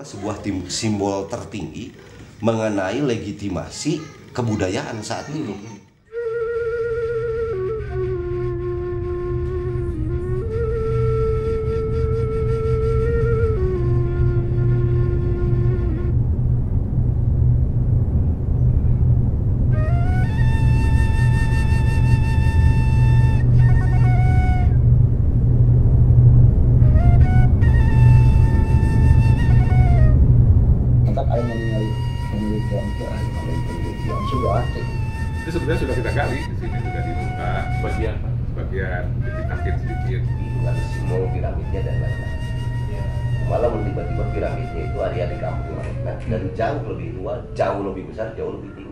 sebuah simbol tertinggi mengenai legitimasi kebudayaan saat itu. Itu sebenarnya sudah kita gali di sini, sudah dibuka sebagian dititakin sedikit. Itu ada simbol piramidnya dan lain-lain. Malah tiba-tiba piramidnya itu ada di kampung mereka dan jauh lebih luas, jauh lebih besar, jauh lebih tinggi.